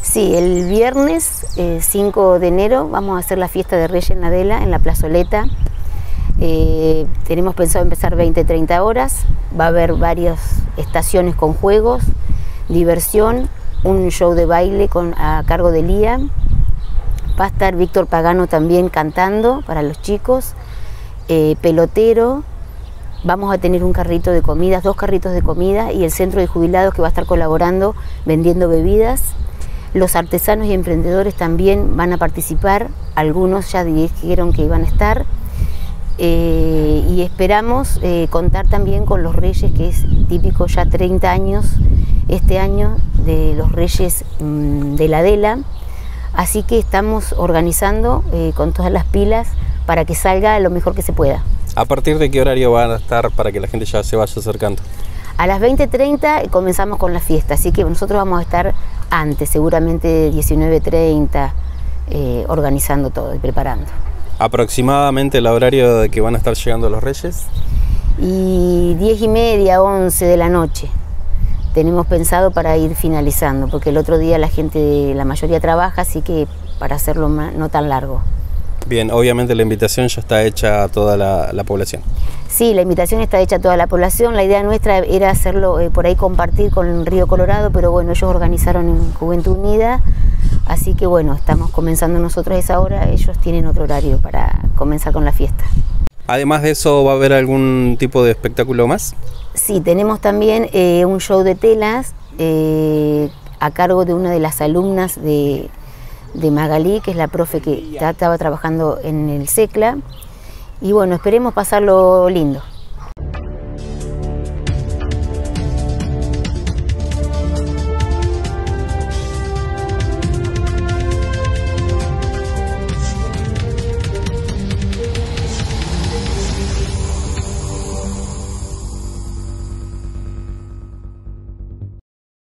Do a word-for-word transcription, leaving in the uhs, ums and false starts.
Sí, el viernes eh, cinco de enero vamos a hacer la fiesta de Reyes en Adela, en la plazoleta. Eh, tenemos pensado empezar veinte a treinta horas, va a haber varias estaciones con juegos, diversión, un show de baile con, a cargo de Lía, va a estar Víctor Pagano también cantando para los chicos, eh, pelotero, vamos a tener un carrito de comidas, dos carritos de comida y el centro de jubilados que va a estar colaborando vendiendo bebidas. Los artesanos y emprendedores también van a participar, algunos ya dijeron que iban a estar. Eh, y esperamos eh, contar también con los Reyes, que es típico ya treinta años este año de los Reyes mmm, de la Adela, así que estamos organizando eh, con todas las pilas para que salga lo mejor que se pueda. ¿A partir de qué horario van a estar para que la gente ya se vaya acercando? A las veinte treinta comenzamos con la fiesta, así que nosotros vamos a estar antes, seguramente diecinueve treinta, eh, organizando todo y preparando. ¿Aproximadamente el horario de que van a estar llegando los Reyes? Y diez y media, once de la noche. Tenemos pensado para ir finalizando, porque el otro día la gente, la mayoría trabaja, así que para hacerlo no tan largo. Bien, obviamente la invitación ya está hecha a toda la, la población. Sí, la invitación está hecha a toda la población. La idea nuestra era hacerlo eh, por ahí, compartir con Río Colorado, pero bueno, ellos organizaron en Juventud Unida. Así que bueno, estamos comenzando nosotros a esa hora, ellos tienen otro horario para comenzar con la fiesta. Además de eso, ¿va a haber algún tipo de espectáculo más? Sí, tenemos también eh, un show de telas eh, a cargo de una de las alumnas de, de Magalí, que es la profe que estaba trabajando en el SECLA. Y bueno, esperemos pasarlo lindo.